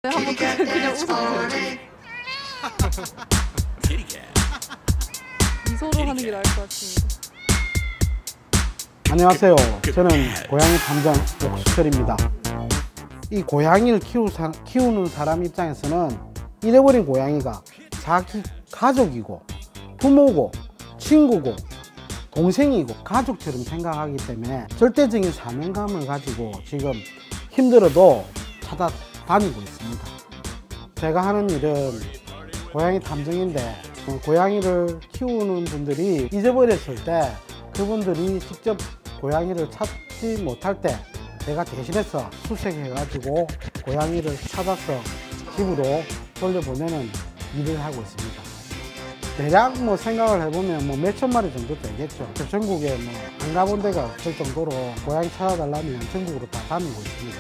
한번 그냥 웃어보세요. 미소로 하는 게 나을 것 같습니다. 안녕하세요. 저는 고양이 탐정 옥수철입니다. 이 고양이를 키우는 사람 입장에서는 잃어버린 고양이가 자기 가족이고 부모고 친구고 동생이고 가족처럼 생각하기 때문에 절대적인 사명감을 가지고 지금 힘들어도 찾아다니고 있습니다. 제가 하는 일은 고양이 탐정인데, 고양이를 키우는 분들이 잊어버렸을 때 그분들이 직접 고양이를 찾지 못할 때 제가 대신해서 수색해가지고 고양이를 찾아서 집으로 돌려보내는 일을 하고 있습니다. 대략 생각을 해보면 몇천 마리 정도 되겠죠. 전국에 안 가본 데가 없을 정도로 고양이 찾아달라면 전국으로 다 다니고 있습니다.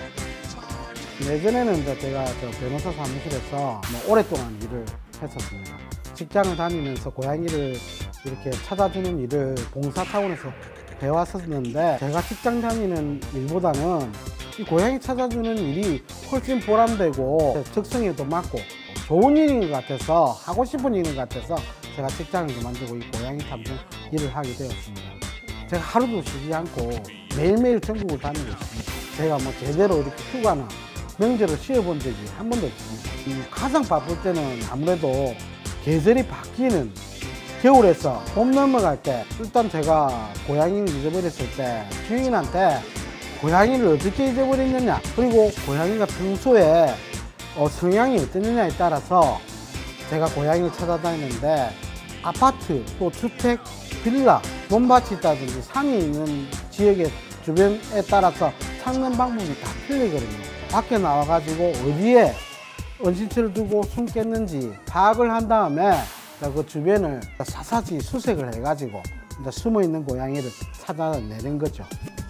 예전에는 제가 변호사 사무실에서 오랫동안 일을 했었습니다. 직장을 다니면서 고양이를 이렇게 찾아주는 일을 봉사 차원에서 배웠었는데, 제가 직장 다니는 일보다는 이 고양이 찾아주는 일이 훨씬 보람되고 적성에도 맞고 좋은 일인 것 같아서, 하고 싶은 일인 것 같아서 제가 직장을 그만두고 이 고양이 탐정 일을 하게 되었습니다. 제가 하루도 쉬지 않고 매일매일 전국을 다니고 있습니다. 제가 제대로 이렇게 휴가나 명절을 쉬어본 적이 한 번도 없습니다. 가장 바쁠 때는 아무래도 계절이 바뀌는 겨울에서 봄 넘어갈 때, 일단 제가 고양이를 잊어버렸을 때 주인한테 고양이를 어떻게 잊어버렸느냐, 그리고 고양이가 평소에 성향이 어떠느냐에 따라서 제가 고양이를 찾아다니는데, 아파트, 또 주택, 빌라, 논밭이 있다든지 산이 있는 지역의 주변에 따라서 찾는 방법이 다 틀리거든요. 밖에 나와가지고 어디에 은신처를 두고 숨겠는지 파악을 한 다음에 그 주변을 사사지 수색을 해가지고 숨어있는 고양이를 찾아내는 거죠.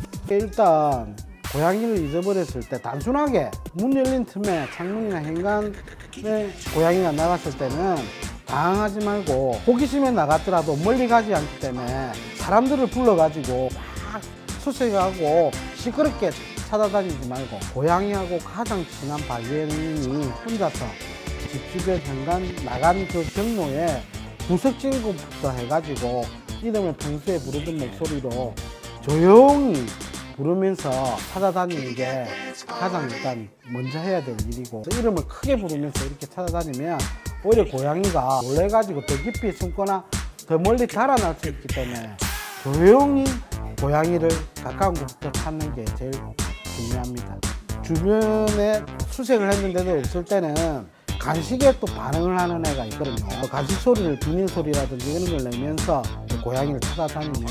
일단 고양이를 잊어버렸을 때 단순하게 문 열린 틈에 창문이나 현관에 고양이가 나갔을 때는 당황하지 말고, 호기심에 나갔더라도 멀리 가지 않기 때문에 사람들을 불러가지고 막 수색하고 시끄럽게 찾아다니지 말고, 고양이하고 가장 친한 반려인이 혼자서 집 주변 현관 나간 그 경로에 구석진구부터 해가지고 이름을 평소에 부르던 목소리로 조용히 부르면서 찾아다니는 게 가장 일단 먼저 해야 될 일이고, 이름을 크게 부르면서 이렇게 찾아다니면 오히려 고양이가 놀래가지고 더 깊이 숨거나 더 멀리 달아날 수 있기 때문에 조용히 고양이를 가까운 곳부터 찾는 게 제일 중요합니다. 주변에 수색을 했는데도 없을 때는 간식에 또 반응을 하는 애가 있거든요. 간식 소리를, 비닐 소리라든지 이런 걸 내면서 고양이를 찾아다니면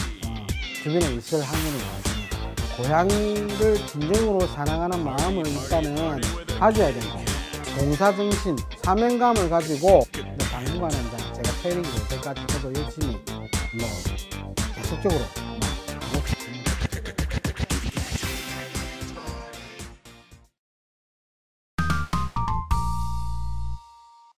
주변에 있을 확률이 많습니다. 고양이를 진정으로 사랑하는 마음을 일단은 가져야 되고, 봉사정신, 사명감을 가지고 당분간은 제가 퇴직이 될 때까지 저도 열심히 계속적으로